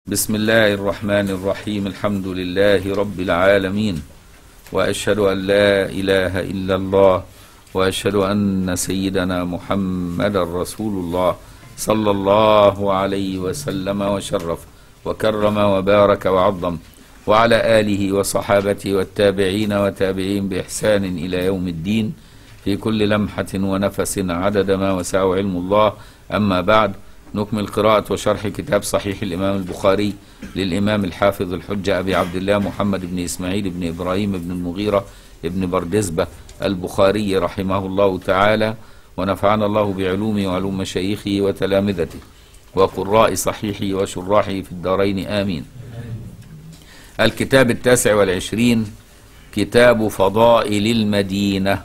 بسم الله الرحمن الرحيم. الحمد لله رب العالمين، وأشهد أن لا إله إلا الله، وأشهد أن سيدنا محمد رسول الله صلى الله عليه وسلم وشرف وكرم وبارك وعظم، وعلى آله وصحابته والتابعين وتابعين بإحسان إلى يوم الدين، في كل لمحة ونفس عدد ما وسعه علم الله. أما بعد، نكمل قراءة وشرح كتاب صحيح الإمام البخاري للإمام الحافظ الحجة أبي عبد الله محمد بن إسماعيل بن إبراهيم بن المغيرة بن بردزبة البخاري رحمه الله تعالى، ونفعنا الله بعلومه وعلوم مشايخه وتلامذته وقراء صحيحه وشراحه في الدارين آمين. الكتاب 29، كتاب فضائل المدينة،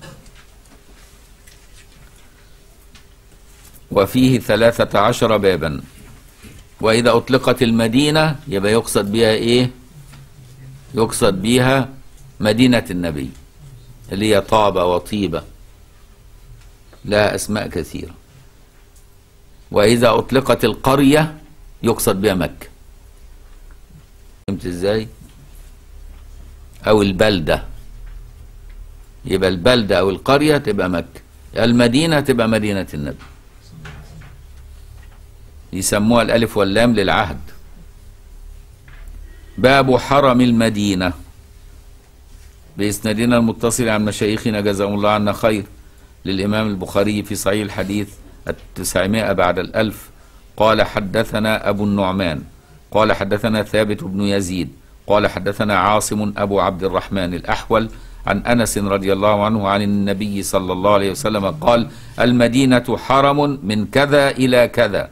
وفيه 13 بابا. وإذا أطلقت المدينة يبقى يقصد بها إيه؟ يقصد بها مدينة النبي اللي هي طابة وطيبة، لها أسماء كثيرة. وإذا أطلقت القرية يقصد بها مكة. فهمت إزاي؟ أو البلدة، يبقى البلدة أو القرية تبقى مكة، المدينة تبقى مدينة النبي. يسموها الألف واللام للعهد. باب حرم المدينة، بإسنادنا المتصل عن مشايخنا جزاهم الله عنا خير، للإمام البخاري في صحيح الحديث 900 بعد 1000. قال حدثنا أبو النعمان قال حدثنا ثابت بن يزيد قال حدثنا عاصم أبو عبد الرحمن الأحول عن أنس رضي الله عنه عن النبي صلى الله عليه وسلم قال: المدينة حرم من كذا إلى كذا.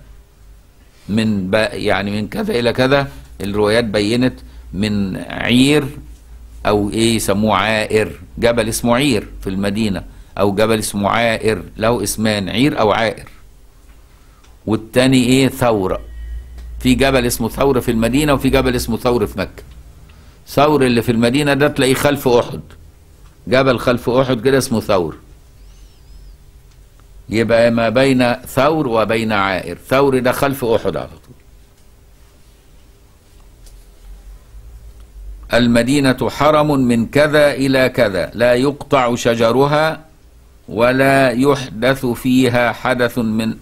يعني من كذا إلى كذا، الروايات بينت من عير أو إيه يسموه عائر، جبل اسمه عير في المدينة، أو جبل اسمه عائر، له اسمان، عير أو عائر. والتاني إيه؟ ثور. في جبل اسمه ثور في المدينة، وفي جبل اسمه ثور في مكة. ثور اللي في المدينة ده تلاقيه خلف أحد، جبل خلف أحد كده اسمه ثور. يبقى ما بين ثور وبين عائر. ثور ده خلف أحد على طول. المدينة حرم من كذا إلى كذا، لا يقطع شجرها ولا يحدث فيها حدث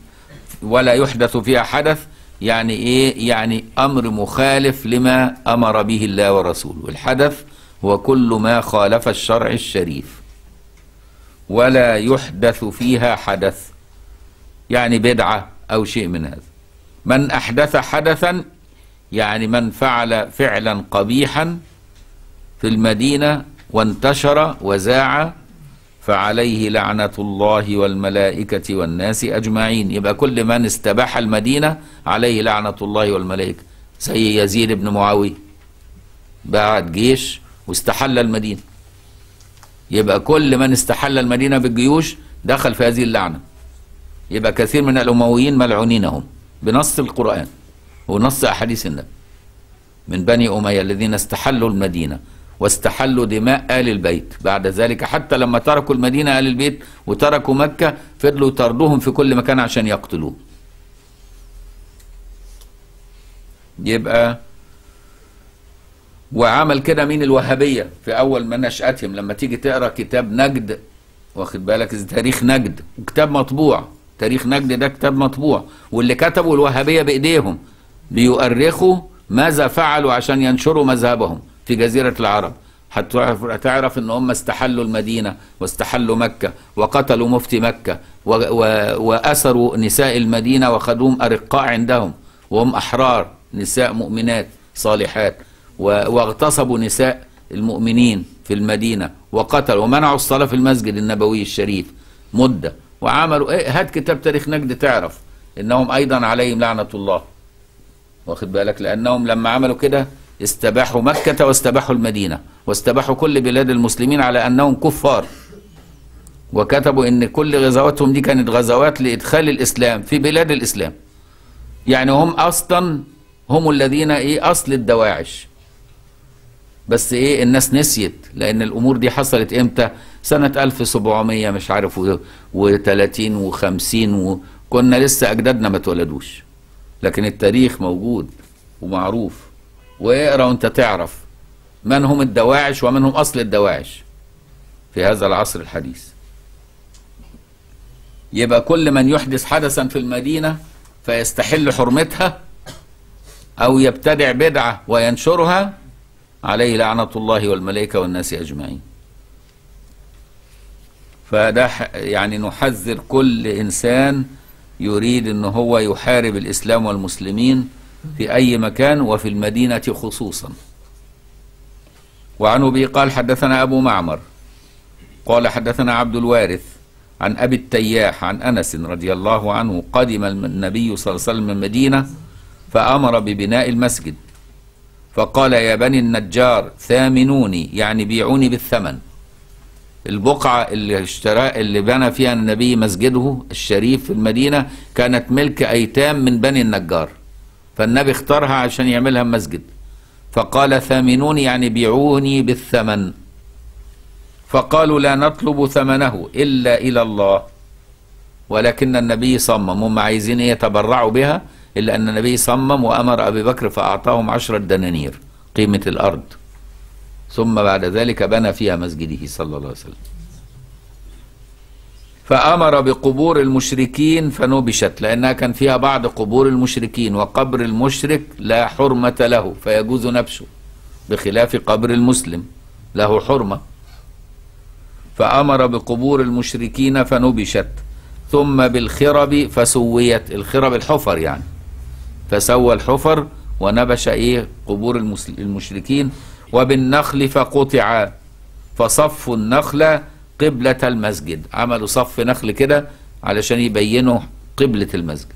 يعني إيه؟ يعني أمر مخالف لما أمر به الله ورسوله. الحدث هو كل ما خالف الشرع الشريف. ولا يحدث فيها حدث يعني بدعة أو شيء من هذا. من أحدث حدثا يعني من فعل فعلا قبيحا في المدينة وانتشر وزاع، فعليه لعنة الله والملائكة والناس أجمعين. يبقى كل من استباح المدينة عليه لعنة الله والملائكة، زي يزيد بن معاوية بعت جيش واستحل المدينة. يبقى كل من استحل المدينة بالجيوش دخل في هذه اللعنة. يبقى كثير من الأمويين ملعونين هم بنص القرآن ونص أحاديث النبي، من بني أمية الذين استحلوا المدينة واستحلوا دماء آل البيت. بعد ذلك حتى لما تركوا المدينة آل البيت وتركوا مكة، فضلوا يطردوهم في كل مكان عشان يقتلوه. يبقى وعمل كده مين؟ الوهابية في أول ما نشأتهم. لما تيجي تقرأ كتاب نجد، واخد بالك، تاريخ نجد، وكتاب مطبوع، تاريخ نجد ده كتاب مطبوع، واللي كتبوا الوهابية بإيديهم بيؤرخوا ماذا فعلوا عشان ينشروا مذهبهم في جزيرة العرب. هتعرف ان هم استحلوا المدينة واستحلوا مكة وقتلوا مفتي مكة وأسروا نساء المدينة وخذوهم أرقاء عندهم وهم أحرار، نساء مؤمنات صالحات، واغتصبوا نساء المؤمنين في المدينة وقتلوا ومنعوا الصلاة في المسجد النبوي الشريف مدة. وعملوا ايه؟ هات كتاب تاريخ نجد تعرف انهم ايضا عليهم لعنة الله، واخد بالك، لانهم لما عملوا كده استباحوا مكة واستباحوا المدينة واستباحوا كل بلاد المسلمين على انهم كفار. وكتبوا ان كل غزواتهم دي كانت غزوات لادخال الاسلام في بلاد الاسلام. يعني هم اصلا هم الذين ايه؟ اصل الدواعش. بس ايه؟ الناس نسيت، لان الامور دي حصلت امتى؟ سنة 1700 مش عارف و30 و50، وكنا لسه اجدادنا ما اتولدوش، لكن التاريخ موجود. ومعروف، واقرا وانت تعرف من هم الدواعش ومن هم اصل الدواعش في هذا العصر الحديث. يبقى كل من يحدث حدثا في المدينة فيستحل حرمتها او يبتدع بدعة وينشرها عليه لعنة الله والملائكة والناس اجمعين. فده يعني نحذر كل انسان يريد ان هو يحارب الاسلام والمسلمين في اي مكان وفي المدينة خصوصا. وعن ابي قال حدثنا ابو معمر قال حدثنا عبد الوارث عن ابي التياح عن انس رضي الله عنه قدم النبي صلى الله عليه وسلم المدينة فامر ببناء المسجد فقال يا بني النجار ثامنوني، يعني بيعوني بالثمن. البقعة اللي بنى فيها النبي مسجده الشريف في المدينة كانت ملك أيتام من بني النجار، فالنبي اختارها عشان يعملها مسجد، فقال ثامنوني يعني بيعوني بالثمن. فقالوا لا نطلب ثمنه إلا إلى الله، ولكن النبي صمم، هم عايزين يتبرعوا بها، إلا أن النبي صمم وأمر أبي بكر فأعطاهم 10 دنانير قيمة الأرض، ثم بعد ذلك بنى فيها مسجده صلى الله عليه وسلم. فأمر بقبور المشركين فنبشت، لأنها كان فيها بعض قبور المشركين، وقبر المشرك لا حرمة له فيجوز نبشه، بخلاف قبر المسلم له حرمة. فأمر بقبور المشركين فنبشت، ثم بالخرب فسويت، الخرب الحفر يعني، فسوى الحفر ونبش قبور المشركين. وبالنخل فقطع فصفوا النخل قبلة المسجد، عملوا صف نخل كده علشان يبينوا قبلة المسجد.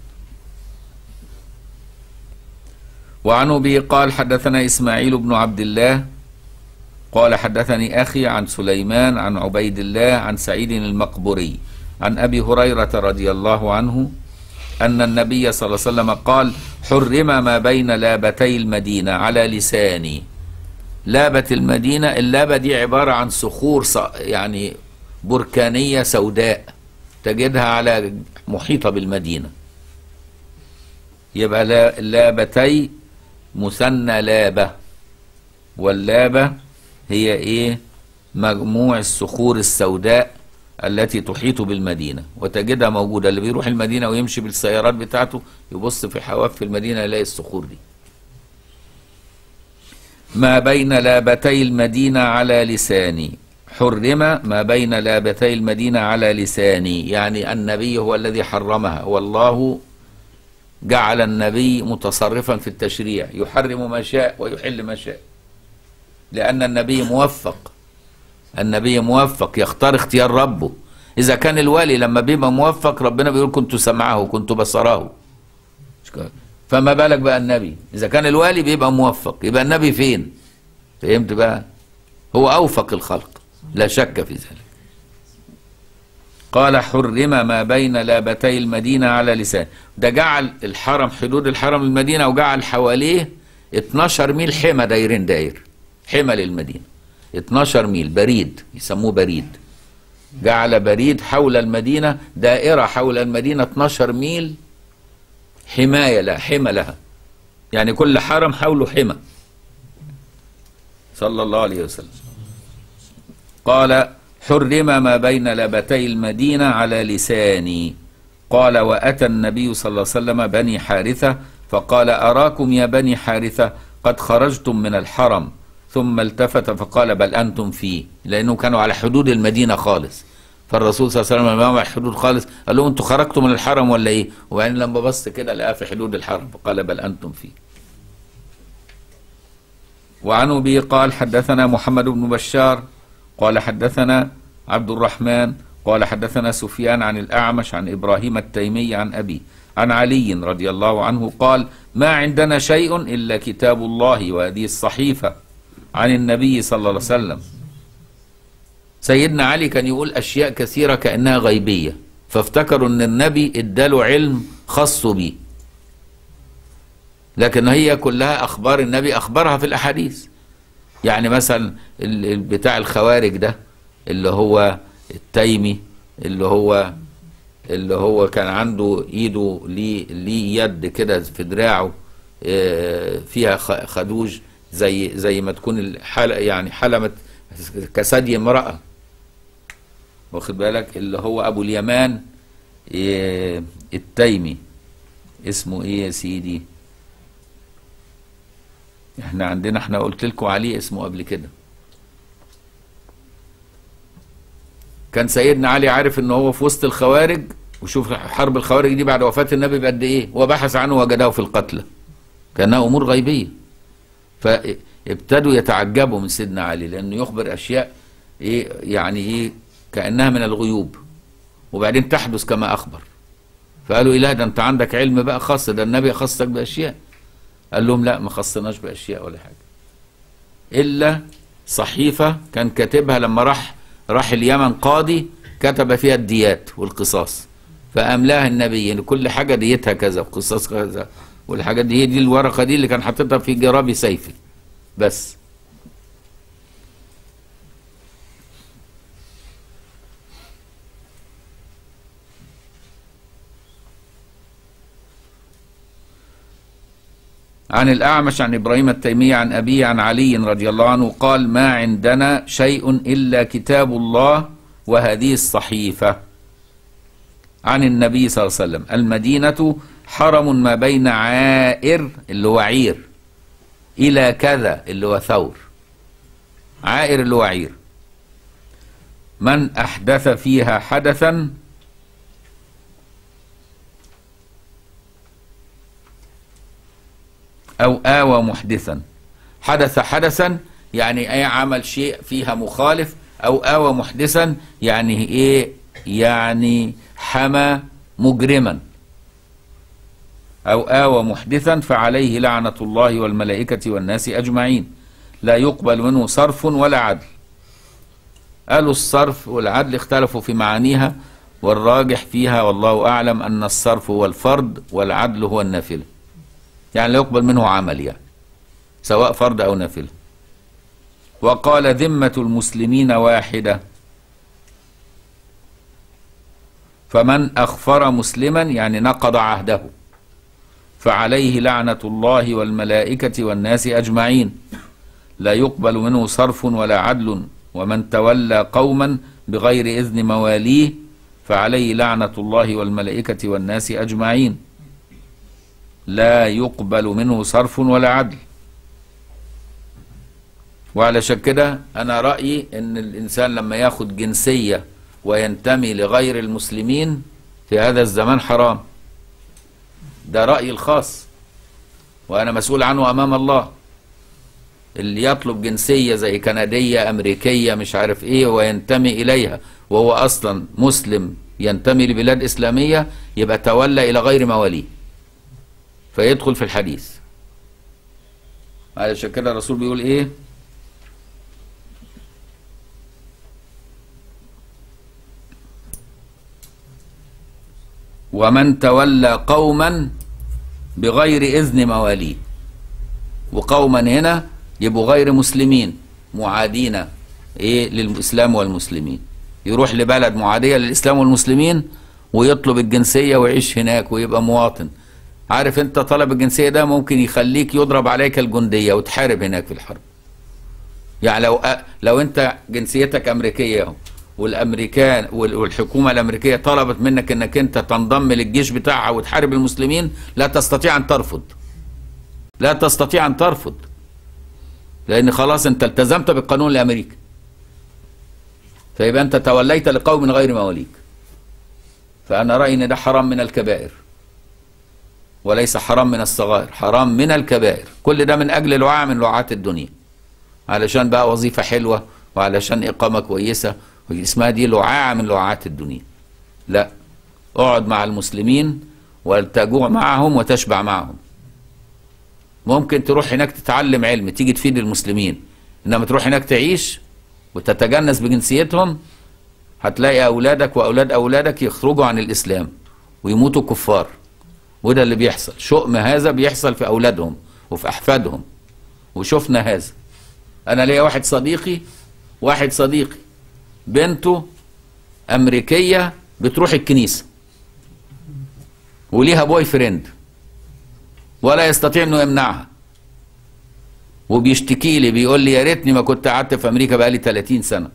وعن أبي قال حدثنا إسماعيل بن عبد الله قال حدثني أخي عن سليمان عن عبيد الله عن سعيد المقبري عن أبي هريرة رضي الله عنه أن النبي صلى الله عليه وسلم قال حرم ما بين لابتي المدينة على لساني. لابة المدينة، اللابة دي عبارة عن صخور يعني بركانية سوداء تجدها على محيطة بالمدينة، يبقى لابتي مثنى لابة، واللابة هي مجموع الصخور السوداء التي تحيط بالمدينة، وتجدها موجودة. اللي بيروح المدينة ويمشي بالسيارات بتاعته يبص في حواف المدينة يلاقي الصخور دي. ما بين لابتي المدينة على لساني، حرم ما بين لابتي المدينة على لساني، يعني النبي هو الذي حرمها، والله جعل النبي متصرفا في التشريع، يحرم ما شاء ويحل ما شاء، لأن النبي موفق، النبي موفق يختار اختيار ربه. إذا كان الوالي لما بيبقى موفق ربنا بيقول كنت سمعه كنت بصره، فما بالك بقى النبي؟ إذا كان الوالي بيبقى موفق يبقى النبي فين؟ فهمت بقى؟ هو أوفق الخلق لا شك في ذلك. قال حرم ما بين لابتي المدينة على لسان، ده جعل الحرم حدود الحرم المدينة وجعل حواليه 12 ميل حمى دايرين داير، حمى للمدينة 12 ميل بريد يسموه بريد، جعل بريد حول المدينة، دائرة حول المدينة 12 ميل حماية لا حمى لها، يعني كل حرم حوله حمى صلى الله عليه وسلم. قال حرم ما بين لابتي المدينة على لساني. قال وأتى النبي صلى الله عليه وسلم بني حارثة فقال أراكم يا بني حارثة قد خرجتم من الحرم، ثم التفت فقال بل أنتم فيه، لأنه كانوا على حدود المدينة خالص، فالرسول صلى الله عليه وسلم لما على الحدود خالص قال لهم انتوا خرجتوا من الحرم ولا ايه؟ وبعدين لما بص كده لقاه في حدود الحرم فقال بل أنتم فيه. وعن أبي قال حدثنا محمد بن بشار قال حدثنا عبد الرحمن قال حدثنا سفيان عن الأعمش عن إبراهيم التيمي عن أبي عن علي رضي الله عنه قال ما عندنا شيء إلا كتاب الله وهذه الصحيفة عن النبي صلى الله عليه وسلم. سيدنا علي كان يقول أشياء كثيرة كأنها غيبية، فافتكروا أن النبي اداله علم خاص به، لكن هي كلها أخبار النبي أخبرها في الأحاديث. يعني مثلا بتاع الخوارج ده اللي هو التيمي اللي هو كان عنده ايده ليه يد كده في دراعه فيها خدوج، زي ما تكون الحلقة يعني حلمت كثدي امرأة، واخد بالك، اللي هو أبو اليمان التيمي، اسمه ايه يا سيدي؟ احنا قلت لكم عليه اسمه قبل كده. كان سيدنا علي عارف ان هو في وسط الخوارج، وشوف حرب الخوارج دي بعد وفاة النبي بقد ايه، وبحث عنه وجده في القتلى، كانها امور غيبية. فابتدوا يتعجبوا من سيدنا علي لانه يخبر اشياء ايه يعني ايه كأنها من الغيوب، وبعدين تحدث كما اخبر. فقالوا إيه، لا ده انت عندك علم بقى خاص، ده النبي خصك باشياء. قال لهم لا، ما خصناش باشياء ولا حاجه، الا صحيفه كان كاتبها لما راح اليمن قاضي، كتب فيها الديات والقصاص، فاملاها النبي ان كل حاجه ديتها كذا وقصاص كذا، والحاجات دي هي دي الورقه دي اللي كان حاططها في جراب سيفه بس. عن الأعمش عن إبراهيم التيمي عن أبيه عن علي رضي الله عنه قال: ما عندنا شيء إلا كتاب الله وهذه الصحيفة. عن النبي صلى الله عليه وسلم: المدينة حرم ما بين عائر اللي هو عير إلى كذا اللي هو ثور. عائر اللي هو عير، من أحدث فيها حدثا أو آوى محدثا. حدثا يعني أي عمل شيء فيها مخالف، أو آوى محدثا يعني إيه، يعني حمى مجرما. أو آوى محدثا فعليه لعنة الله والملائكة والناس أجمعين، لا يقبل منه صرف ولا عدل. قالوا الصرف والعدل اختلفوا في معانيها، والراجح فيها والله أعلم أن الصرف هو الفرض والعدل هو النافلة، يعني لا يقبل منه عمل، يعني سواء فرض أو نافلة. وقال: ذمة المسلمين واحدة، فمن أخفر مسلما يعني نقض عهده فعليه لعنة الله والملائكة والناس أجمعين، لا يقبل منه صرف ولا عدل. ومن تولى قوما بغير إذن مواليه فعليه لعنة الله والملائكة والناس أجمعين، لا يقبل منه صرف ولا عدل. وعلشان كده أنا رأيي إن الإنسان لما ياخد جنسية وينتمي لغير المسلمين في هذا الزمان حرام. ده رأيي الخاص، وأنا مسؤول عنه أمام الله. اللي يطلب جنسية زي كندية أمريكية مش عارف إيه وينتمي إليها وهو أصلا مسلم ينتمي لبلاد إسلامية، يبقى تولى إلى غير مواليه فيدخل في الحديث. علشان كده الرسول بيقول إيه؟ ومن تولى قوما بغير إذن مواليه. وقوما هنا يبقوا غير مسلمين معادين إيه للإسلام والمسلمين، يروح لبلد معادية للإسلام والمسلمين ويطلب الجنسية ويعيش هناك ويبقى مواطن. عارف انت طلب الجنسية ده ممكن يخليك يضرب عليك الجندية وتحارب هناك في الحرب. يعني لو انت جنسيتك أمريكية والامريكان والحكومه الامريكيه طلبت منك انك انت تنضم للجيش بتاعها وتحارب المسلمين، لا تستطيع ان ترفض، لا تستطيع ان ترفض، لان خلاص انت التزمت بالقانون الامريكي، فيبقى انت توليت لقوم غير مواليك. فانا رايي ان ده حرام من الكبائر وليس حرام من الصغائر، حرام من الكبائر. كل ده من اجل لعاعه من لعاعات الدنيا، علشان بقى وظيفه حلوه وعلشان اقامه كويسه، اسمها دي لعاعة من لعاعات الدنيا. لا، اقعد مع المسلمين وتجوع معهم وتشبع معهم. ممكن تروح هناك تتعلم علم تيجي تفيد المسلمين، انما تروح هناك تعيش وتتجنس بجنسيتهم، هتلاقي اولادك واولاد اولادك يخرجوا عن الاسلام ويموتوا كفار. وده اللي بيحصل، شؤم هذا بيحصل في اولادهم وفي احفادهم، وشفنا هذا. انا ليا واحد صديقي بنته أمريكية بتروح الكنيسة وليها بوي فريند ولا يستطيع انه يمنعها، وبيشتكي لي بيقول لي يا ريتني ما كنت قعدت في امريكا بقالي 30 سنه.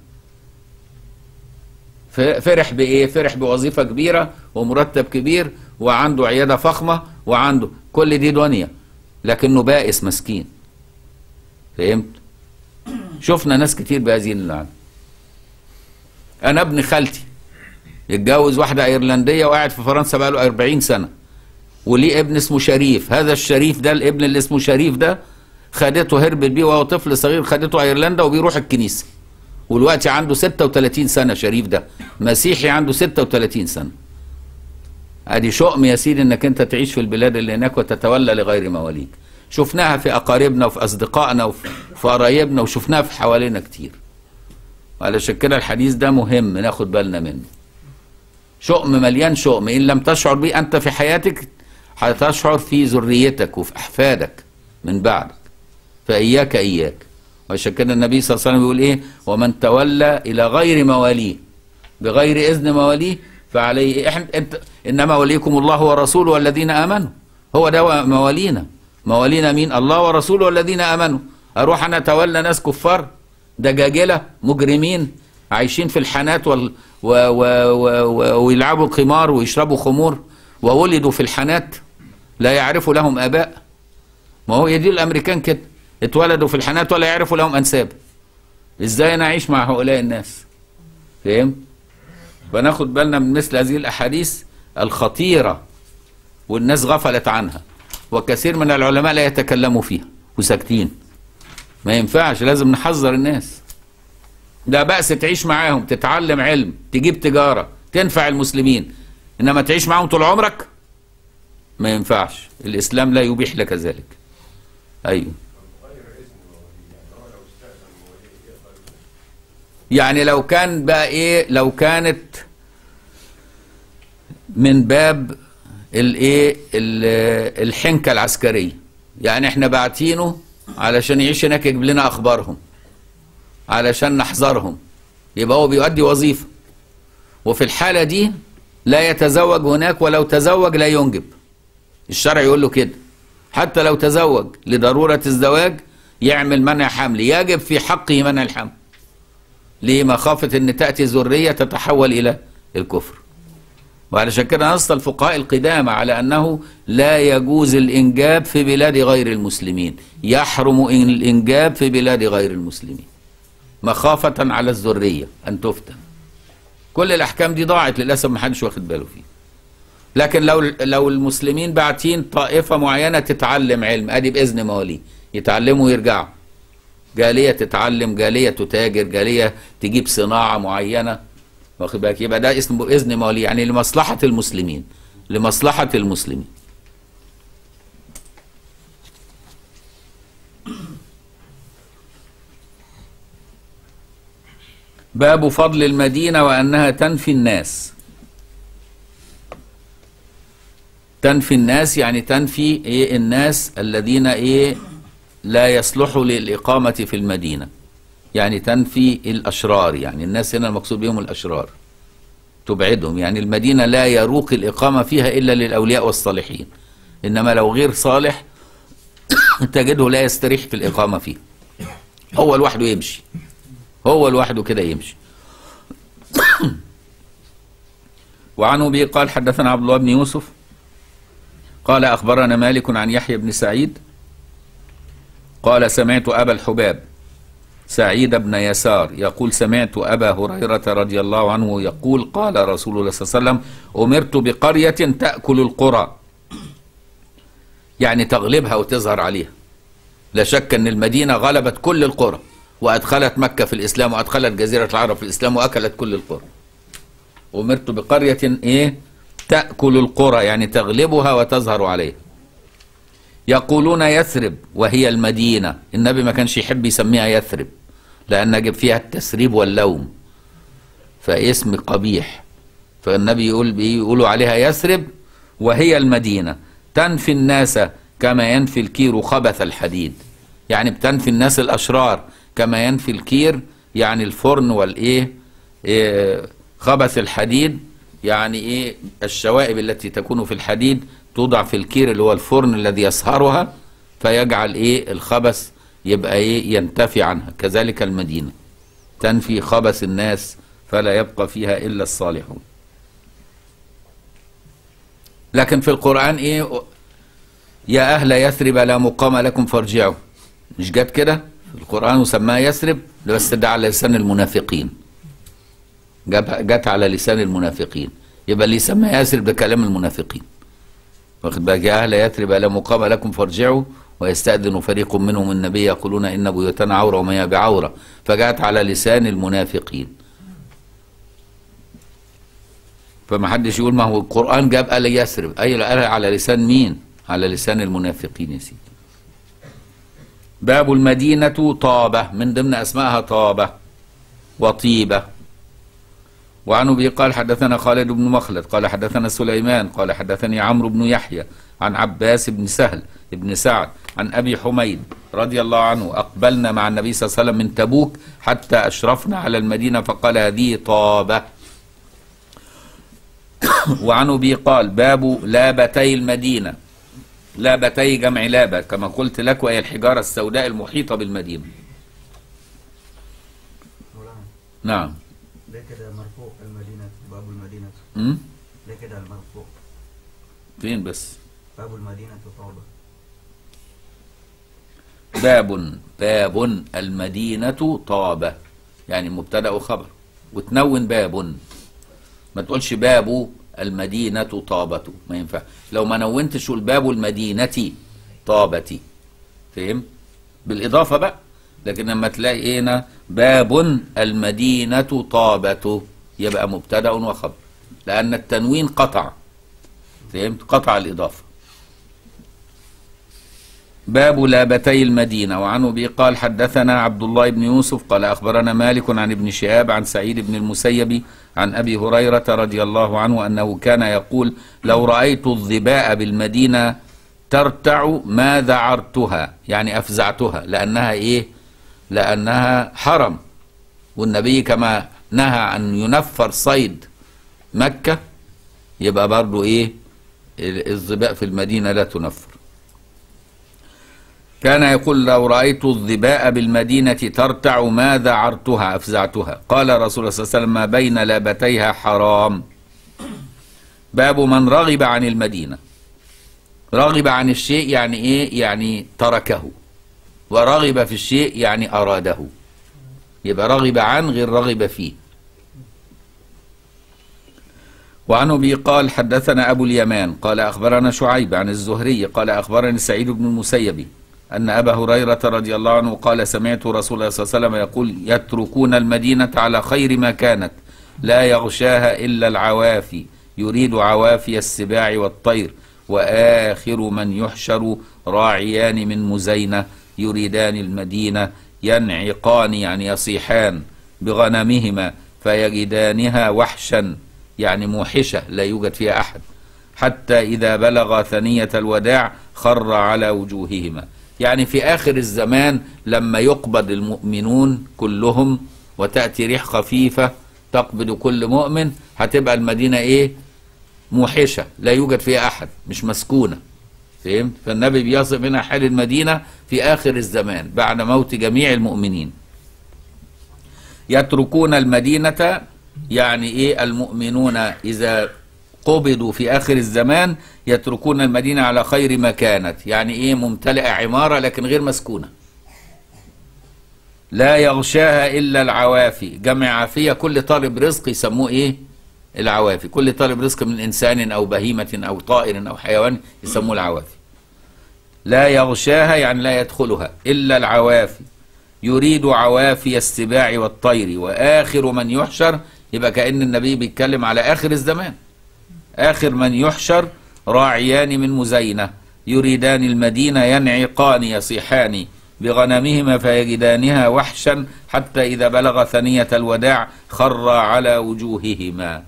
فرح بايه؟ فرح بوظيفه كبيره ومرتب كبير وعنده عياده فخمه وعنده كل دي دنيا، لكنه بائس مسكين. فهمت؟ شفنا ناس كتير بهذه اللعنه. انا ابن خالتي اتجوز واحده ايرلنديه وقاعد في فرنسا بقاله 40 سنه، وليه ابن اسمه شريف. هذا الشريف ده، الابن اللي اسمه شريف ده، خدته هربت بيه وهو طفل صغير، خدته ايرلندا وبيروح الكنيسه، والوقت عنده 36 سنه. شريف ده مسيحي عنده 36 سنه. ادي شؤم يا سيدي انك انت تعيش في البلاد اللي هناك وتتولى لغير مواليك. شفناها في اقاربنا وفي اصدقائنا وفي قرايبنا، وشفناها في حوالينا كتير. علشان كده الحديث ده مهم ناخد بالنا منه. شؤم مليان شؤم، ان لم تشعر به انت في حياتك هتشعر في ذريتك وفي احفادك من بعدك. فاياك اياك. وعشان كده النبي صلى الله عليه وسلم بيقول ايه؟ ومن تولى الى غير مواليه بغير اذن مواليه فعليه انما وليكم الله ورسوله والذين امنوا. هو ده موالينا. موالينا مين؟ الله ورسوله والذين امنوا. اروح انا اتولى ناس كفار دجاجله مجرمين عايشين في الحانات ويلعبوا القمار ويشربوا خمور وولدوا في الحانات لا يعرفوا لهم اباء. ما هو يدي الامريكان كده، اتولدوا في الحانات ولا يعرفوا لهم انساب. ازاي انا اعيش مع هؤلاء الناس؟ فهم؟ فناخد بالنا من مثل هذه الاحاديث الخطيره والناس غفلت عنها، وكثير من العلماء لا يتكلموا فيها وساكتين. ما ينفعش، لازم نحذر الناس. ده بأس تعيش معاهم، تتعلم علم، تجيب تجاره تنفع المسلمين، انما تعيش معاهم طول عمرك ما ينفعش. الاسلام لا يبيح لك ذلك. ايوه. يعني لو كان بقى ايه، لو كانت من باب الايه الحنكه العسكريه، يعني احنا باعتينه علشان يعيش هناك يجيب لنا اخبارهم علشان نحذرهم، يبقى هو بيؤدي وظيفه. وفي الحاله دي لا يتزوج هناك، ولو تزوج لا ينجب. الشرع يقول له كده، حتى لو تزوج لضروره الزواج يعمل منع حمل، يجب في حقه منع الحمل. ليه؟ مخافه ان تاتي ذريه تتحول الى الكفر. وعلشان كده نص الفقهاء القدامى على أنه لا يجوز الإنجاب في بلاد غير المسلمين، يحرم الإنجاب في بلاد غير المسلمين مخافة على الذرية أن تفتن. كل الأحكام دي ضاعت للأسف، ما حدش واخد باله فيها. لكن لو المسلمين باعتين طائفة معينة تتعلم علم، أدي بإذن مواليه يتعلموا ويرجعوا، جالية تتعلم، جالية تتاجر، جالية تجيب صناعة معينة، واخد بالك؟ يبقى ده اسمه باذن مواليه، يعني لمصلحه المسلمين، لمصلحه المسلمين. باب فضل المدينه وانها تنفي الناس. تنفي الناس يعني تنفي ايه؟ الناس الذين ايه لا يصلحوا للاقامه في المدينه، يعني تنفي الاشرار. يعني الناس هنا المقصود بهم الاشرار، تبعدهم. يعني المدينة لا يروق الإقامة فيها إلا للأولياء والصالحين، إنما لو غير صالح تجده لا يستريح في الإقامة فيها. هو لوحده يمشي، هو لوحده كده يمشي. وعنه به قال حدثنا عبد الله بن يوسف قال أخبرنا مالك عن يحيى بن سعيد قال سمعت أبا الحباب سعيد بن يسار يقول سمعت أبا هريرة رضي الله عنه يقول قال رسول الله صلى الله عليه وسلم أمرت بقرية تأكل القرى، يعني تغلبها وتظهر عليها. لا شك أن المدينة غلبت كل القرى وأدخلت مكة في الإسلام وأدخلت جزيرة العرب في الإسلام وأكلت كل القرى. أمرت بقرية إيه؟ تأكل القرى، يعني تغلبها وتظهر عليها. يقولون يثرب وهي المدينة. النبي ما كانش يحب يسميها يثرب لأن جاب فيها التسريب واللوم، فاسم قبيح. فالنبي بيقولوا عليها يثرب وهي المدينة. تنفي الناس كما ينفي الكير خبث الحديد، يعني بتنفي الناس الأشرار كما ينفي الكير، يعني الفرن والإيه خبث الحديد، يعني إيه الشوائب التي تكون في الحديد توضع في الكير اللي هو الفرن الذي يصهرها، فيجعل ايه الخبث يبقى ايه ينتفي عنها. كذلك المدينة تنفي خبث الناس فلا يبقى فيها إلا الصالحون. لكن في القرآن ايه؟ يا أهل يثرب لا مقام لكم فارجعوا، مش جت كده في القرآن وسماها يثرب؟ بس ده على لسان المنافقين، جت على لسان المنافقين، يبقى اللي يسمى يثرب ده كلام المنافقين. واخد بالك؟ يا أهل يثرب لا مقام لكم فارجعوا ويستأذن فريق منهم النبي يقولون إن بيوتنا عورة وما هي بعورة، فجاءت على لسان المنافقين. فما حدش يقول ما هو القرآن جاب قال يثرب، أي قال على لسان مين؟ على لسان المنافقين يا سيدي. باب المدينة طابة، من ضمن أسمائها طابة وطيبة. وعن أبي قال حدثنا خالد بن مخلد قال حدثنا سليمان قال حدثني عمرو بن يحيى عن عباس بن سهل بن سعد عن أبي حميد رضي الله عنه أقبلنا مع النبي صلى الله عليه وسلم من تبوك حتى أشرفنا على المدينة فقال هذه طابة. وعن أبي قال باب لابتي المدينة، لابتي جمع لابة كما قلت لك، وهي الحجارة السوداء المحيطة بالمدينة. نعم. ليه كده مرفوع المدينة باب المدينة؟ ليه كده المرفوع؟ فين بس؟ باب المدينة طابة. باب المدينة طابة، يعني مبتدأ وخبر، وتنون باب، ما تقولش باب المدينة طابة، ما ينفع. لو ما نونتش الباب المدينة طابتي، فهم؟ بالإضافة بقى. لكن لما تلاقي هنا باب المدينة طابة يبقى مبتدأ وخبر، لأن التنوين قطع، فهمت؟ قطع الإضافة. باب لابتي المدينة. وعنه أبي قال حدثنا عبد الله بن يوسف قال أخبرنا مالك عن ابن شهاب عن سعيد بن المسيب عن أبي هريرة رضي الله عنه أنه كان يقول لو رأيت الظباء بالمدينة ترتع ما ذعرتها، يعني أفزعتها، لأنها إيه؟ لأنها حرم، والنبي كما نهى أن ينفر صيد مكة يبقى برضو إيه؟ الظباء في المدينة لا تنفر. كان يقول لو رأيت الظباء بالمدينة ترتع ما ذعرتها أفزعتها. قال رسول الله صلى الله عليه وسلم ما بين لابتيها حرام. باب من رغب عن المدينة. رغب عن الشيء يعني إيه؟ يعني تركه، ورغب في الشيء يعني أراده، يبقى رغب عن غير رغب فيه. وعن أبي قال حدثنا أبو اليمان قال أخبرنا شعيب عن الزهري قال أخبرني سعيد بن المسيب أن أبا هريرة رضي الله عنه قال سمعت رسول الله صلى الله عليه وسلم يقول يتركون المدينة على خير ما كانت لا يغشاها إلا العوافي، يريد عوافي السباع والطير، وآخر من يحشر راعيان من مزينة يريدان المدينة ينعقان يعني يصيحان بغنمهما فيجدانها وحشا يعني موحشة لا يوجد فيها أحد، حتى إذا بلغ ثنية الوداع خر على وجوههما. يعني في آخر الزمان لما يقبض المؤمنون كلهم وتأتي ريح خفيفة تقبض كل مؤمن، هتبقى المدينة إيه؟ موحشة لا يوجد فيها أحد، مش مسكونة، فهمت؟ فالنبي بيصف هنا حال المدينة في آخر الزمان بعد موت جميع المؤمنين. يتركون المدينة يعني إيه؟ المؤمنون إذا قبضوا في آخر الزمان يتركون المدينة على خير ما كانت، يعني إيه؟ ممتلئة عمارة لكن غير مسكونة. لا يغشاها إلا العوافي، جمع عافية، كل طالب رزق يسموه إيه؟ العوافي، كل طالب رزق من إنسان أو بهيمة أو طائر أو حيوان يسموه العوافي. لا يغشاها يعني لا يدخلها إلا العوافي، يريد عوافي السباع والطير، وآخر من يحشر، يبقى كأن النبي بيتكلم على آخر الزمان. آخر من يحشر راعيان من مزينة يريدان المدينة ينعقان يصيحان بغنمهما فيجدانها وحشا حتى إذا بلغ ثنية الوداع خر على وجوههما.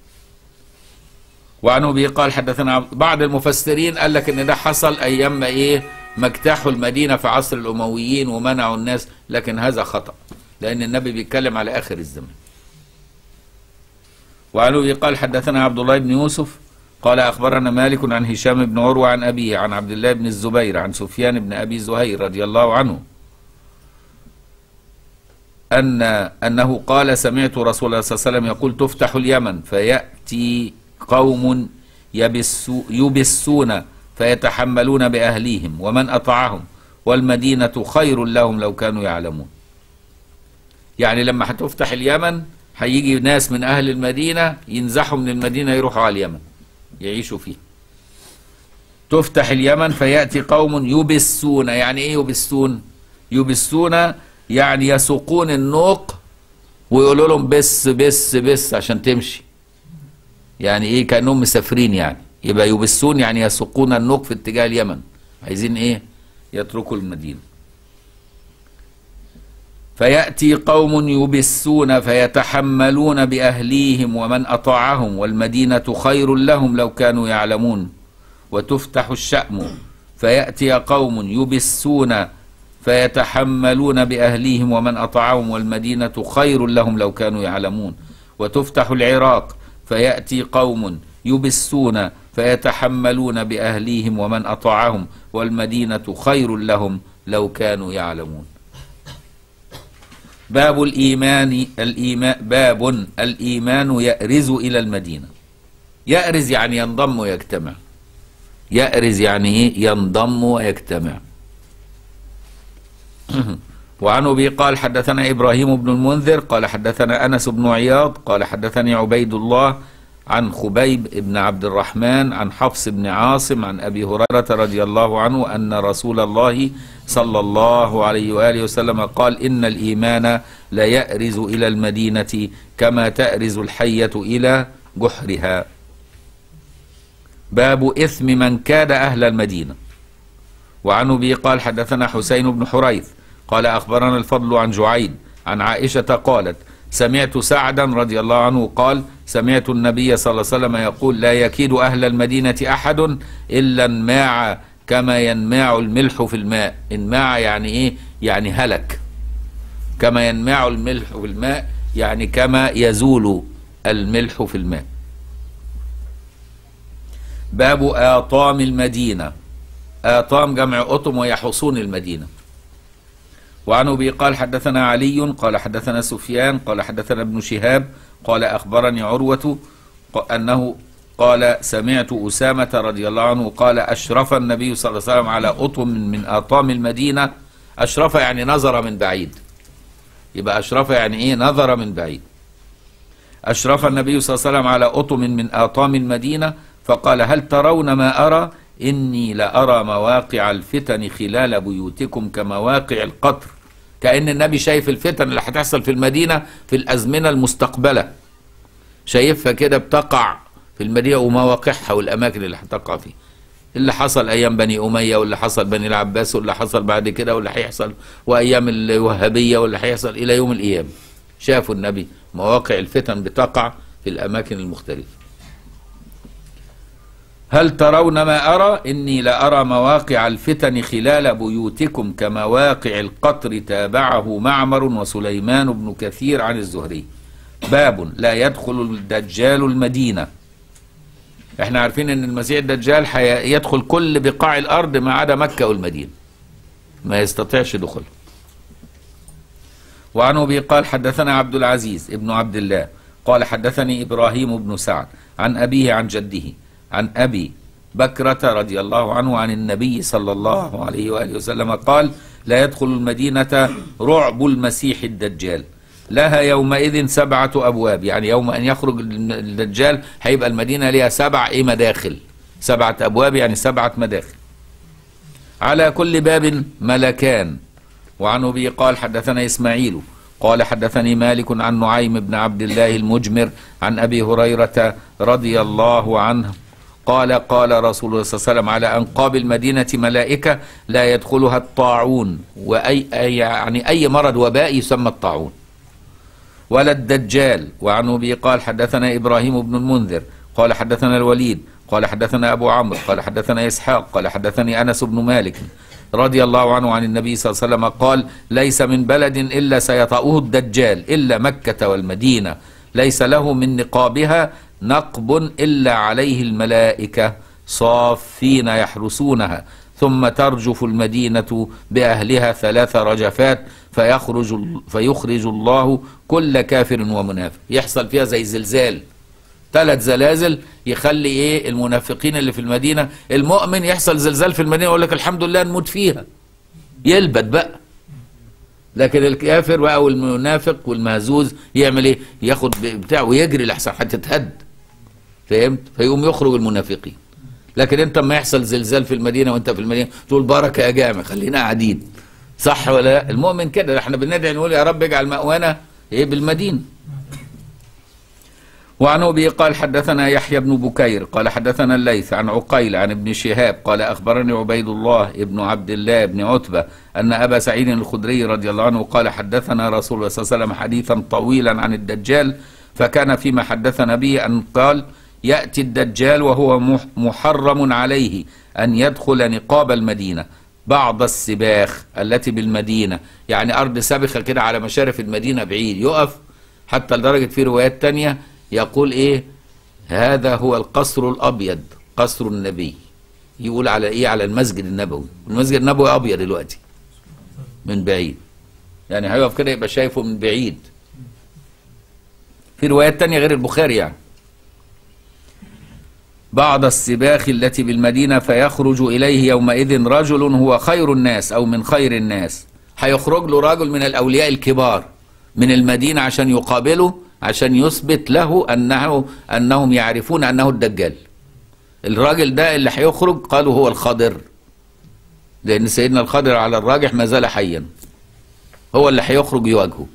وعن أبي قال حدثنا بعض المفسرين قال لك إن ده حصل أيام إيه؟ ما اجتاحوا المدينة في عصر الأمويين ومنعوا الناس، لكن هذا خطأ لأن النبي بيتكلم على آخر الزمان. وعن أبي قال حدثنا عبد الله بن يوسف قال أخبرنا مالك عن هشام بن عروة عن أبيه عن عبد الله بن الزبير عن سفيان بن أبي زهير رضي الله عنه أنه قال سمعت رسول الله صلى الله عليه وسلم يقول تفتح اليمن فيأتي قوم يبسون فيتحملون بأهليهم ومن أطاعهم والمدينة خير لهم لو كانوا يعلمون. يعني لما هتفتح اليمن هيجي ناس من أهل المدينة ينزحوا من المدينة يروحوا على اليمن يعيشوا فيها. تفتح اليمن فيأتي قوم يبسون. يعني ايه يبسون؟ يبسون يعني يسوقون النوق ويقولوا لهم بس بس بس عشان تمشي. يعني ايه؟ كأنهم مسافرين. يعني يبقى يبسون يعني يسوقون النوق في اتجاه اليمن، عايزين ايه؟ يتركوا المدينة. فيأتي قوم يبسون فيتحملون بأهليهم ومن أطاعهم والمدينة خير لهم لو كانوا يعلمون. وتفتح الشأم فيأتي قوم يبسون فيتحملون بأهليهم ومن أطاعهم والمدينة خير لهم لو كانوا يعلمون. وتفتح العراق فيأتي قوم يبسون فيتحملون بأهليهم ومن أطاعهم والمدينة خير لهم لو كانوا يعلمون. باب الإيمان. باب الإيمان يأرز إلى المدينة. يأرز يعني ينضم ويجتمع. يأرز يعني إيه؟ ينضم ويجتمع. وعن أبي قال حدثنا إبراهيم بن المنذر قال حدثنا أنس بن عياض قال حدثني عبيد الله عن خبيب بن عبد الرحمن عن حفص بن عاصم عن أبي هريرة رضي الله عنه أن رسول الله صلى الله عليه وآله وسلم قال إن الإيمان لا يأرز إلى المدينة كما تأرز الحية إلى جحرها. باب إثم من كاد أهل المدينة. وعن أبي قال حدثنا حسين بن حريث قال أخبرنا الفضل عن جعيد عن عائشة قالت سمعت سعدا رضي الله عنه قال سمعت النبي صلى الله عليه وسلم يقول لا يكيد أهل المدينة أحد إلا انماع كما ينماع الملح في الماء. انماع يعني إيه؟ يعني هلك. كما ينماع الملح في الماء يعني كما يزول الملح في الماء. باب آطام المدينة. آطام جمع أطم وهي حصون المدينة. وعن أبي قال حدثنا علي قال حدثنا سفيان قال حدثنا ابن شهاب قال أخبرني عروة أنه قال سمعت أسامة رضي الله عنه قال أشرف النبي صلى الله عليه وسلم على أطم من آطام المدينة. أشرف يعني نظر من بعيد. يبقى أشرف يعني إيه؟ نظر من بعيد. أشرف النبي صلى الله عليه وسلم على أطم من آطام المدينة فقال هل ترون ما أرى؟ إني لأرى مواقع الفتن خلال بيوتكم كمواقع القطر. كأن النبي شايف الفتن اللي هتحصل في المدينة في الأزمنة المستقبلة، شايفها كده بتقع في المدينة ومواقعها والأماكن اللي هتقع فيها. اللي حصل أيام بني أمية واللي حصل بني العباس واللي حصل بعد كده واللي هيحصل وأيام الوهابية واللي هيحصل إلى يوم القيامة. شافوا النبي مواقع الفتن بتقع في الأماكن المختلفة. هل ترون ما أرى؟ إني لأرى مواقع الفتن خلال بيوتكم كمواقع القطر. تابعه معمر وسليمان بن كثير عن الزهري. باب لا يدخل الدجال المدينة. احنا عارفين ان المسيح الدجال يدخل كل بقاع الأرض ما عدا مكة والمدينة، ما يستطيعش دخول. وعن أبي قال حدثنا عبد العزيز ابن عبد الله قال حدثني إبراهيم بن سعد عن أبيه عن جده عن أبي بكرة رضي الله عنه عن النبي صلى الله عليه وآله وسلم قال لا يدخل المدينة رعب المسيح الدجال. لها يومئذ 7 أبواب. يعني يوم أن يخرج الدجال هيبقى المدينة لها 7 مداخل. 7 أبواب يعني 7 مداخل، على كل باب ملكان. وعن أبي قال حدثنا إسماعيل قال حدثني مالك عن نعيم بن عبد الله المجمر عن أبي هريرة رضي الله عنه قال قال رسول الله صلى الله عليه وسلم على أنقاب المدينة ملائكة لا يدخلها الطاعون، يعني أي مرض وباء يسمى الطاعون، ولا الدجال. وعن أبي قال حدثنا إبراهيم بن المنذر قال حدثنا الوليد قال حدثنا أبو عمرو قال حدثنا إسحاق قال حدثني أنس بن مالك رضي الله عنه عن النبي صلى الله عليه وسلم قال ليس من بلد إلا سيطأه الدجال إلا مكة والمدينة، ليس له من نقابها نقب إلا عليه الملائكة صافين يحرسونها، ثم ترجف المدينة بأهلها 3 رجفات فيخرج الله كل كافر ومنافق. يحصل فيها زي زلزال، 3 زلازل يخلي ايه المنافقين اللي في المدينة. المؤمن يحصل زلزال في المدينة يقول لك الحمد لله نموت فيها، يلبد بقى. لكن الكافر بقى والمنافق والمهزوز يعمل ايه؟ ياخد بتاعه ويجري لحسن هتتهد، فهمت؟ فيقوم يخرج المنافقين. لكن انت اما يحصل زلزال في المدينة وانت في المدينة تقول بركة يا جامع خلينا قاعدين، صح ولا لا؟ المؤمن كده، احنا بندعي نقول يا رب اجعل مأوانا ايه بالمدينة. وعن أبي قال حدثنا يحيى بن بكير قال حدثنا الليث عن عقيل عن ابن شهاب قال أخبرني عبيد الله ابن عبد الله بن عتبة أن أبا سعيد الخدري رضي الله عنه قال حدثنا رسول الله صلى الله عليه وسلم حديثا طويلا عن الدجال، فكان فيما حدثنا به أن قال يأتي الدجال وهو محرم عليه أن يدخل نقاب المدينة بعض السباخ التي بالمدينة، يعني أرض سابخة كده على مشارف المدينة بعيد، يقف حتى لدرجة في روايات تانية يقول ايه هذا هو القصر الابيض قصر النبي، يقول على ايه على المسجد النبوي، المسجد النبوي ابيض دلوقتي من بعيد، يعني هيقف كده يبقى شايفه من بعيد. في روايات تانية غير البخاري يعني. بعض السباخ التي بالمدينة فيخرج إليه يومئذ رجل هو خير الناس أو من خير الناس، هيخرج له رجل من الأولياء الكبار من المدينة عشان يقابله، عشان يثبت له أنهم يعرفون أنه الدجال. الراجل ده اللي هيخرج قالوا هو الخضر، لأن سيدنا الخضر على الراجح ما زال حيا، هو اللي هيخرج يواجهه.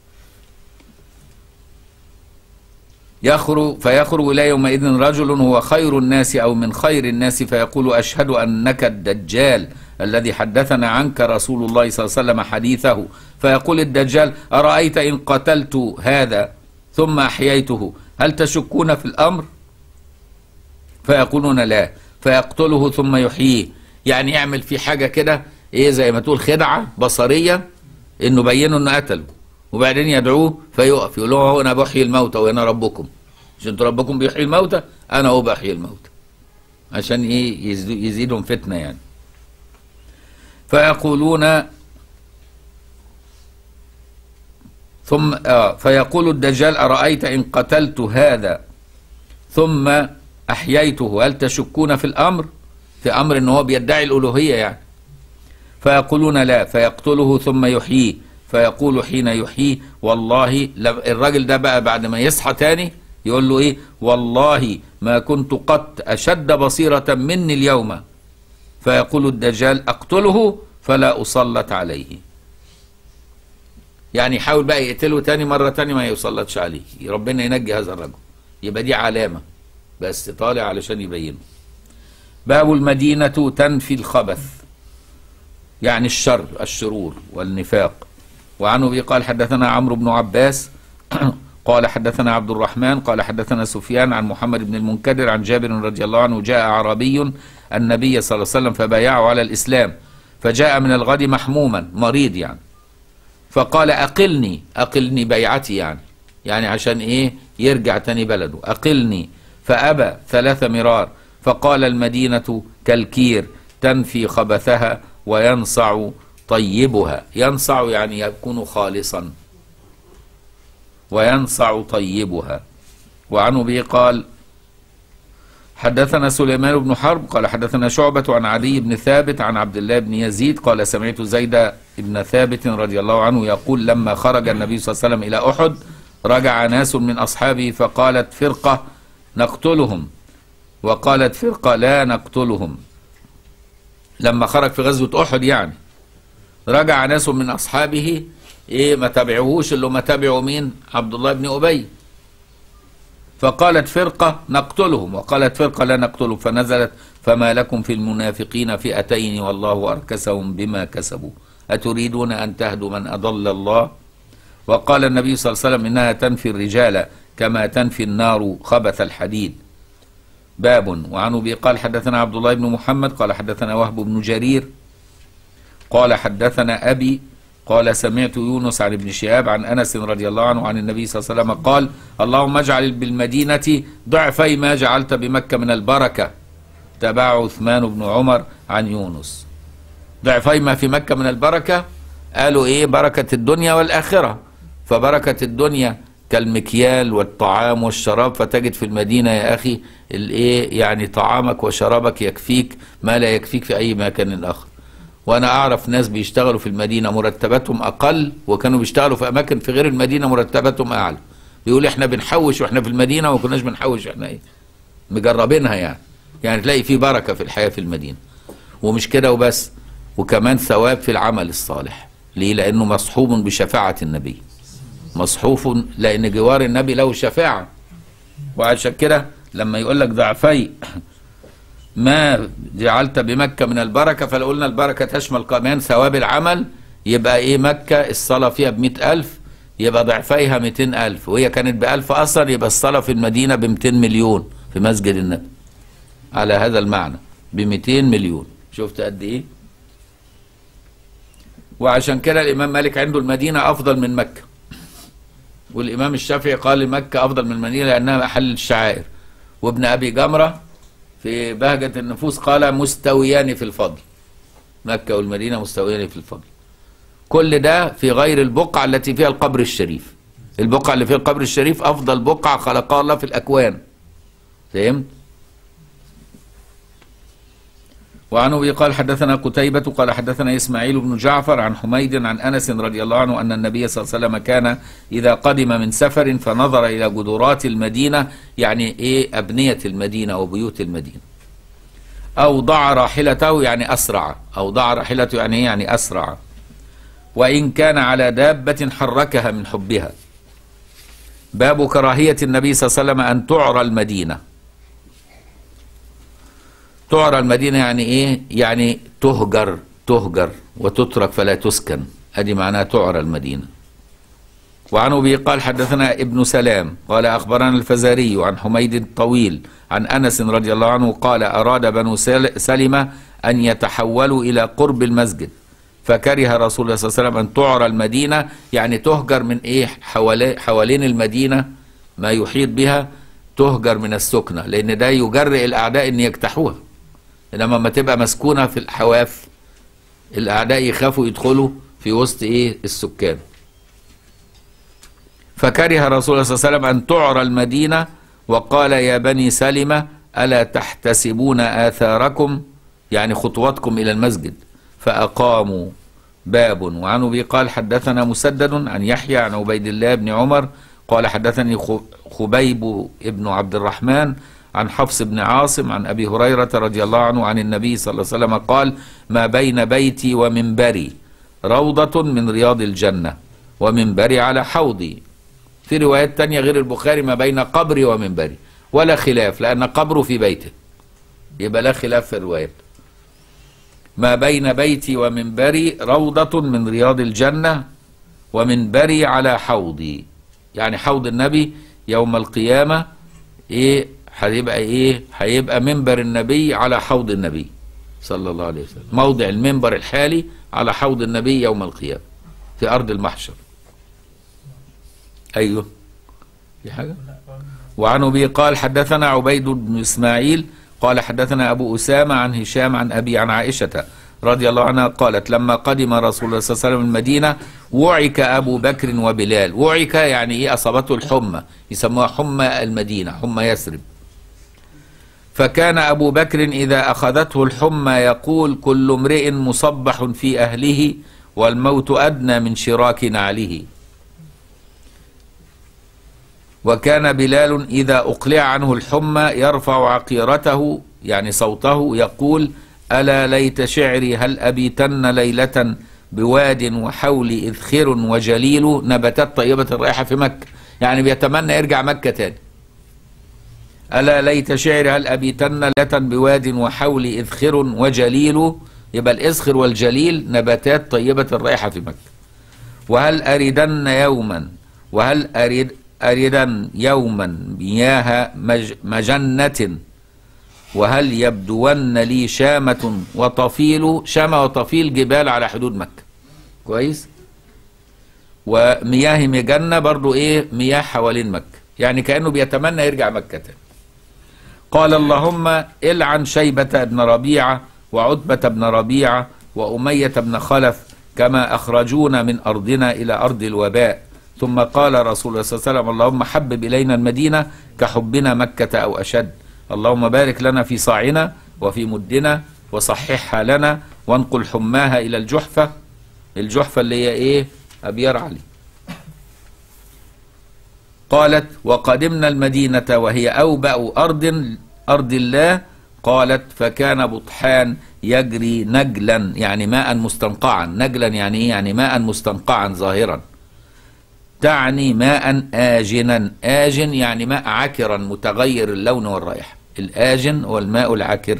فيخرج إليه يومئذ رجل هو خير الناس أو من خير الناس فيقول أشهد أنك الدجال الذي حدثنا عنك رسول الله صلى الله عليه وسلم حديثه. فيقول الدجال أرأيت إن قتلت هذا ثم أحييته هل تشكون في الأمر؟ فيقولون لا، فيقتله ثم يحييه، يعني يعمل في حاجة كده إيه زي ما تقول خدعة بصرية إنه بينه إنه قتله، وبعدين يدعوه فيقف يقول له أنا بحيي الموتى وأنا ربكم، مش أنتوا ربكم بيحيي الموتى؟ أنا هو بحيي الموتى، عشان إيه يزيدهم فتنة يعني. فيقولون ثم فيقول الدجال أرأيت إن قتلت هذا ثم أحييته هل تشكون في الأمر؟ في أمر إن هو بيدعي الألوهية يعني. فيقولون لا، فيقتله ثم يحييه، فيقول حين يحييه والله الراجل ده بقى بعد ما يصحى تاني يقول له إيه والله ما كنت قط أشد بصيرة مني اليوم. فيقول الدجال أقتله فلا أسلط عليه، يعني يحاول بقى يقتله تاني مرة تاني ما يسلطش عليه، ربنا ينجي هذا الرجل، يبقى دي علامة بس طالع علشان يبينه. باب المدينة تنفي الخبث، يعني الشرور والنفاق. وعنه به قال حدثنا عمرو بن عباس قال حدثنا عبد الرحمن قال حدثنا سفيان عن محمد بن المنكدر عن جابر رضي الله عنه جاء أعرابي النبي صلى الله عليه وسلم فبايعه على الإسلام، فجاء من الغد محموما مريض يعني، فقال أقلني بيعتي يعني عشان إيه يرجع تاني بلده، أقلني، فأبى 3 مرار. فقال المدينة كالكير تنفي خبثها وينصع طيبها، ينصع يعني يكون خالصا، وينصع طيبها. وعنه به قال حدثنا سليمان بن حرب قال حدثنا شعبة عن عدي بن ثابت عن عبد الله بن يزيد قال سمعت زيد بن ثابت رضي الله عنه يقول لما خرج النبي صلى الله عليه وسلم إلى أحد رجع ناس من أصحابه فقالت فرقة نقتلهم وقالت فرقة لا نقتلهم. لما خرج في غزوة أحد يعني رجع ناس من أصحابه إيه ما تبعوهوش، اللي ما تبعوا مين؟ عبد الله بن أبي. فقالت فرقة نقتلهم وقالت فرقة لا نقتلهم، فنزلت فما لكم في المنافقين فئتين والله أركسهم بما كسبوا أتريدون أن تهدوا من أضل الله. وقال النبي صلى الله عليه وسلم إنها تنفي الرجال كما تنفي النار خبث الحديد. باب. وعنه به قال حدثنا عبد الله بن محمد قال حدثنا وهب بن جرير قال حدثنا أبي قال سمعت يونس عن ابن شهاب عن أنس رضي الله عنه عن النبي صلى الله عليه وسلم قال اللهم اجعل بالمدينة ضعفي ما جعلت بمكة من البركة. تبعه عثمان بن عمر عن يونس. ضعفي ما في مكة من البركة، قالوا ايه؟ بركة الدنيا والآخرة. فبركة الدنيا كالمكيال والطعام والشراب، فتجد في المدينة يا أخي الايه يعني طعامك وشرابك يكفيك ما لا يكفيك في أي مكان آخر. وأنا أعرف ناس بيشتغلوا في المدينة مرتباتهم أقل، وكانوا بيشتغلوا في أماكن في غير المدينة مرتباتهم أعلى. بيقول إحنا بنحوش وإحنا في المدينة وما كناش بنحوش، إحنا إيه مجربينها يعني تلاقي في بركة في الحياة في المدينة. ومش كده وبس، وكمان ثواب في العمل الصالح. ليه؟ لأنه مصحوب بشفاعة النبي، مصحوف لأن جوار النبي له شفاعة. وعشان كده لما يقول لك ضعفي ما جعلت بمكة من البركة، فلو قلنا البركة تشمل كمان ثواب العمل، يبقى ايه؟ مكة الصلاة فيها ب100,000، يبقى ضعفيها 200,000، وهي كانت ب1000 أصلا، يبقى الصلاة في المدينة ب200 مليون في مسجد النبي. على هذا المعنى ب200 مليون. شفت قد ايه؟ وعشان كده الإمام مالك عنده المدينة أفضل من مكة، والإمام الشافعي قال مكة أفضل من المدينة لأنها محل الشعائر، وابن أبي جمرة في بهجة النفوس قال مستويان في الفضل، مكة والمدينة مستويان في الفضل. كل ده في غير البقعة التي فيها القبر الشريف. البقعة اللي فيها القبر الشريف أفضل بقعة خلقها الله في الأكوان. فهمت؟ وعنه أبي قال حدثنا قتيبة قال حدثنا إسماعيل بن جعفر عن حميد عن أنس رضي الله عنه أن النبي صلى الله عليه وسلم كان إذا قدم من سفر فنظر إلى جدرات المدينة، يعني إيه؟ أبنية المدينة وبيوت المدينة. أوضع راحلته يعني أسرع، أوضع راحلته يعني إيه؟ يعني أسرع. وإن كان على دابة حركها من حبها. باب كراهية النبي صلى الله عليه وسلم أن تعرى المدينة. تعرى المدينة يعني ايه؟ يعني تهجر وتترك فلا تسكن، ادي معناها تعرى المدينة. وعن ابي قال حدثنا ابن سلام قال اخبرنا الفزاري عن حميد الطويل عن انس رضي الله عنه قال اراد بنو سلمة ان يتحولوا الى قرب المسجد، فكره رسول الله صلى الله عليه وسلم ان تعرى المدينة، يعني تهجر من ايه؟ حوالين المدينة ما يحيط بها تهجر من السكنة، لان ده يجرئ الاعداء ان يجتاحوها. انما ما تبقى مسكونة في الحواف الاعداء يخافوا يدخلوا في وسط ايه؟ السكان. فكره رسول الله صلى الله عليه وسلم ان تعرى المدينة، وقال يا بني سلمة الا تحتسبون آثاركم، يعني خطواتكم الى المسجد، فاقاموا. باب. وعن ابي قال حدثنا مسدد عن يحيى عن عبيد الله بن عمر قال حدثني خبيب ابن عبد الرحمن عن حفص بن عاصم عن أبي هريرة رضي الله عنه عن النبي صلى الله عليه وسلم قال ما بين بيتي ومنبري روضة من رياض الجنة ومنبري على حوضي. في روايات تانية غير البخاري ما بين قبري ومنبري، ولا خلاف لأن قبره في بيته، يبقى لا خلاف في الروايات. ما بين بيتي ومنبري روضة من رياض الجنة ومنبري على حوضي، يعني حوض النبي يوم القيامة ايه؟ هيبقى ايه؟ هيبقى منبر النبي على حوض النبي صلى الله عليه وسلم، موضع المنبر الحالي على حوض النبي يوم القيامة في أرض المحشر. أيوه في حاجة. وعن أبي قال حدثنا عبيد بن إسماعيل قال حدثنا أبو أسامة عن هشام عن أبي عن عائشة رضي الله عنها قالت لما قدم رسول الله صلى الله عليه وسلم المدينة وعك أبو بكر وبلال. وعك يعني إيه؟ أصابته الحمى، يسموها حمى المدينة، حمى يثرب. فكان أبو بكر إذا أخذته الحمى يقول كل امرئ مصبح في أهله والموت أدنى من شراك نعله. وكان بلال إذا أقلع عنه الحمى يرفع عقيرته يعني صوته يقول ألا ليت شعري هل أبيتن ليلة بواد وحول إذخر وجليل نبتت طيبة الرائحة في مكة، يعني بيتمنى يرجع مكة تاني. ألا ليت شعري هل أبيتن ليلة بواد وحول إذخر وجليل، يبقى الإذخر والجليل نباتات طيبة الرائحة في مكة. وهل أردن يوما مياه مجنة وهل يبدون لي شامة وطفيل. شامة وطفيل جبال على حدود مكة، كويس؟ ومياه مجنة برضو ايه مياه حوالين مكة، يعني كأنه بيتمنى يرجع مكة تاني. قال اللهم العن شيبة بن ربيعة وعتبة بن ربيعة وأمية بن خلف كما أخرجونا من أرضنا إلى أرض الوباء. ثم قال رسول الله صلى الله عليه وسلم اللهم حبب إلينا المدينة كحبنا مكة أو أشد. اللهم بارك لنا في صاعنا وفي مدنا وصححها لنا وانقل حماها إلى الجحفة. الجحفة اللي هي إيه؟ أبيار علي. قالت وقدمنا المدينة وهي أوبأ أرض الله. قالت فكان بطحان يجري نجلا يعني ماء مستنقعا. نجلا يعني إيه؟ يعني ماء مستنقعا ظاهرا، تعني ماء آجنا. آجن يعني ماء عكرا متغير اللون والرائحة. الآجن هو الماء العكر.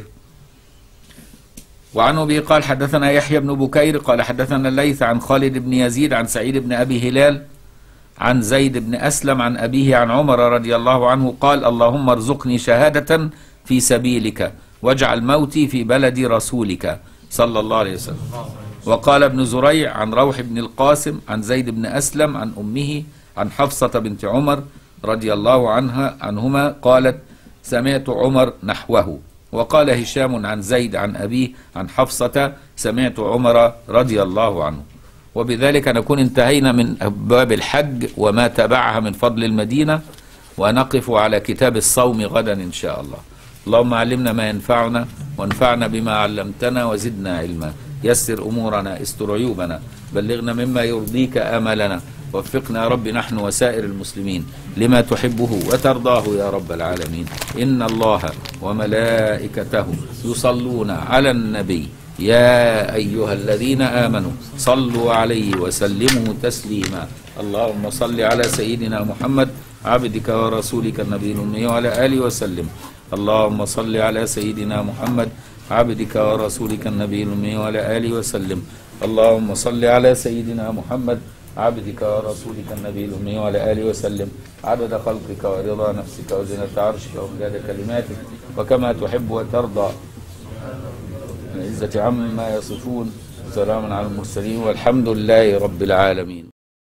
وعن أبي قال حدثنا يحيى بن بكير قال حدثنا الليث عن خالد بن يزيد عن سعيد بن أبي هلال عن زيد بن أسلم عن أبيه عن عمر رضي الله عنه قال اللهم ارزقني شهادة في سبيلك واجعل موتي في بلد رسولك صلى الله عليه وسلم. وقال ابن زريع عن روح بن القاسم عن زيد بن أسلم عن أمه عن حفصة بنت عمر رضي الله عنهما قالت سمعت عمر نحوه. وقال هشام عن زيد عن أبيه عن حفصة سمعت عمر رضي الله عنه. وبذلك نكون انتهينا من أبواب الحج وما تبعها من فضل المدينة، ونقف على كتاب الصوم غدا إن شاء الله. اللهم علمنا ما ينفعنا وانفعنا بما علمتنا وزدنا علما. يسر أمورنا استر عيوبنا بلغنا مما يرضيك آمالنا. وفقنا يا رب نحن وسائر المسلمين لما تحبه وترضاه يا رب العالمين. إن الله وملائكته يصلون على النبي يا أيها الذين آمنوا صلوا عليه وسلموا تسليما. اللهم صل على سيدنا محمد عبدك ورسولك النبي الأمي وعلى آله وسلم. اللهم صل على سيدنا محمد عبدك ورسولك النبي الأمي وعلى آله وسلم. اللهم صل على سيدنا محمد عبدك ورسولك النبي الأمي وعلى آله وسلم عدد خلقك ورضا نفسك وزنة عرشك ومداد كلماتك وكما تحب وترضى. العزة عما يصفون وسلام على المرسلين والحمد لله رب العالمين.